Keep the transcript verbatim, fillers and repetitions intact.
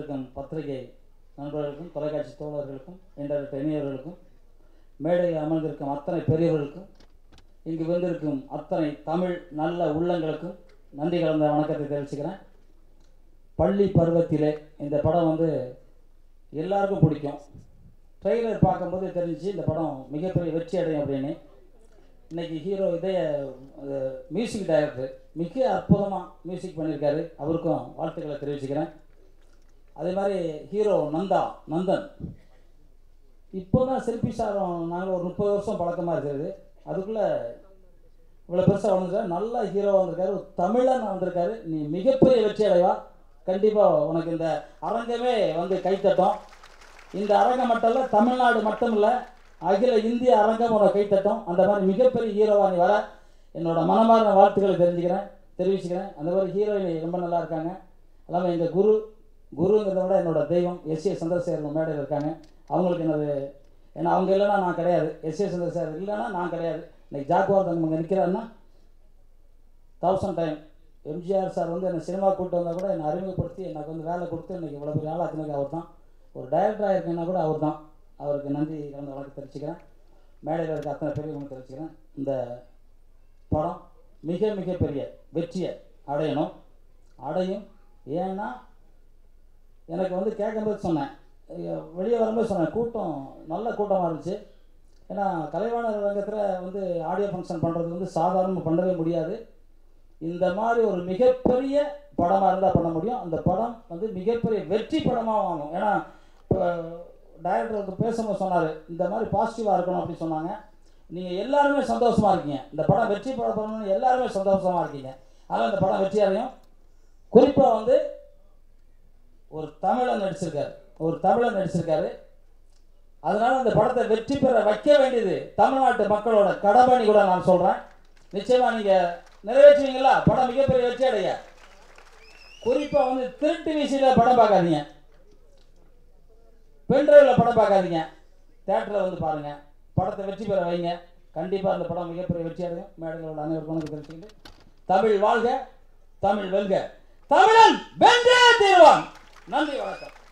வந்திருக்கும் பத்திரிகை நண்பர்களுக்கும் தொலைக்காட்சி தோழர்களுக்கும் இன்டர்நெட் இணையவர்களுக்கும் மேடையில் அமர்ந்திருக்கும் அத்தனை பெரியவர்களுக்கும் இங்கு வந்திருக்கும் அத்தனை தமிழ் நல்ல உள்ளங்களுக்கும் நன்றி கலந்த வணக்கத்தை தெரிவிச்சுக்கிறேன். பள்ளி பருவத்திலே இந்த படம் வந்து எல்லாருக்கும் பிடிக்கும். ட்ரெய்லர் பார்க்கும்போது தெரிஞ்சிச்சு இந்த படம் மிகப்பெரிய வெற்றி அடையும் அப்படின்னு. இன்றைக்கி ஹீரோ இதய மியூசிக் டைரக்டர் மிக அற்புதமாக மியூசிக் பண்ணியிருக்காரு. அவருக்கும் வாழ்த்துக்களை தெரிவிச்சுக்கிறேன். அதே மாதிரி ஹீரோ நந்தா நந்தன் இப்போ தான் சிற்பி சாரம் நாங்கள் ஒரு முப்பது வருஷம் பழக்கமாக இருக்கிறது. அதுக்குள்ளே இவ்வளோ பெருசாக வந்திருக்காரு. நல்ல ஹீரோவாக வந்திருக்காரு. ஒரு தமிழன் வந்திருக்காரு. நீ மிகப்பெரிய வெற்றி அடைவா. கண்டிப்பாக உனக்கு இந்த அரங்கமே வந்து கைத்தட்டும். இந்த அரங்கம் மட்டும் இல்லை, தமிழ்நாடு மட்டும் இல்லை, அகில இந்திய அரங்கம் உனக்கு கைத்தட்டும். அந்த மாதிரி மிகப்பெரிய ஹீரோவாக நீ வர என்னோட மனமார்ந்த வாழ்த்துக்களை தெரிஞ்சுக்கிறேன் தெரிவிச்சுக்கிறேன். அந்த மாதிரி ஹீரோயின் ரொம்ப நல்லா இருக்காங்க. எல்லாமே எங்கள் குரு குருங்கிறத விட என்னோட தெய்வம் எஸ் ஏ சந்திரசேகர் மேடையில் இருக்காங்க. அவங்களுக்கு என்னது ஏன்னா அவங்க இல்லைன்னா நான் கிடையாது. எஸ் ஏ சந்திரசேகர் இல்லைன்னா நான் கிடையாது. இன்னைக்கு ஜாகுவார் தங்கம் இங்கே நிற்கிறாருன்னா தௌசண்ட் டைம் எம்ஜிஆர் சார் வந்து என்னை சினிமா கூப்பிட்டு வந்தால் கூட என்னை அறிமுகப்படுத்தி எனக்கு வந்து வேலை கொடுத்து இன்றைக்கி இவ்வளோ பெரிய ஆளாக்குனது அவர் தான். ஒரு டைரக்டராக இருக்கேன்னா கூட அவர் தான். அவருக்கு நன்றி கலந்து வழக்கு தெரிவிச்சுக்கிறேன். மேடையில் இருக்க அத்தனை பெரியவங்க தெரிவிச்சுக்கிறேன். இந்த படம் மிக மிகப்பெரிய வெற்றியை அடையணும், அடையும். ஏன்னா எனக்கு வந்து கேட்கும்போது சொன்னேன், வெளியே வரும்போது சொன்னேன், கூட்டம் நல்ல கூட்டமாக இருந்துச்சு. ஏன்னா கலைவாணர் ரங்கத்தில் வந்து ஆடியோ ஃபங்க்ஷன் பண்ணுறது வந்து சாதாரணமாக பண்ணவே முடியாது. இந்த மாதிரி ஒரு மிகப்பெரிய படமாக இருந்தால் பண்ண முடியும். அந்த படம் வந்து மிகப்பெரிய வெற்றி படமாக ஆகும். ஏன்னா இப்போ டைரக்டருக்கு பேசும்போது சொன்னார், இந்த மாதிரி பாசிட்டிவாக இருக்கணும் அப்படின்னு சொன்னாங்க. நீங்கள் எல்லாருமே சந்தோஷமாக இருக்கீங்க. இந்த படம் வெற்றி படம் பண்ணணும்னு எல்லாருமே சந்தோஷமாக இருக்கீங்க. அதனால் இந்த படம் வெற்றி அடையும். குறிப்பாக வந்து ஒரு தமிழன் நடிச்சிருக்காரு ஒரு தமிழன் நடிச்சிருக்காரு அதனால் அந்த படத்தை வெற்றி பெற வைக்க வேண்டியது தமிழ்நாட்டு மக்களோட கடமைன்னு கூட நான் சொல்கிறேன். நிச்சயமாக நீங்கள் நிறைவேற்றுவீங்களா? படம் மிகப்பெரிய வெற்றி அடைய. குறிப்பாக வந்து திருட்டு வீசியில் படம் பார்க்காதீங்க, பென்ட்ரைவில் படம் பார்க்காதீங்க, தேட்டரில் வந்து பாருங்கள். படத்தை வெற்றி பெற வைங்க. கண்டிப்பாக அந்த படம் மிகப்பெரிய வெற்றி அடையும். மேடையில் உள்ள அனைவருக்கும் தெரிவிச்சுக்கிட்டு தமிழ் வாழ்க, தமிழ் வெல்க, தமிழன் வென்றே தீர்வான். நன்றி, வணக்கம்.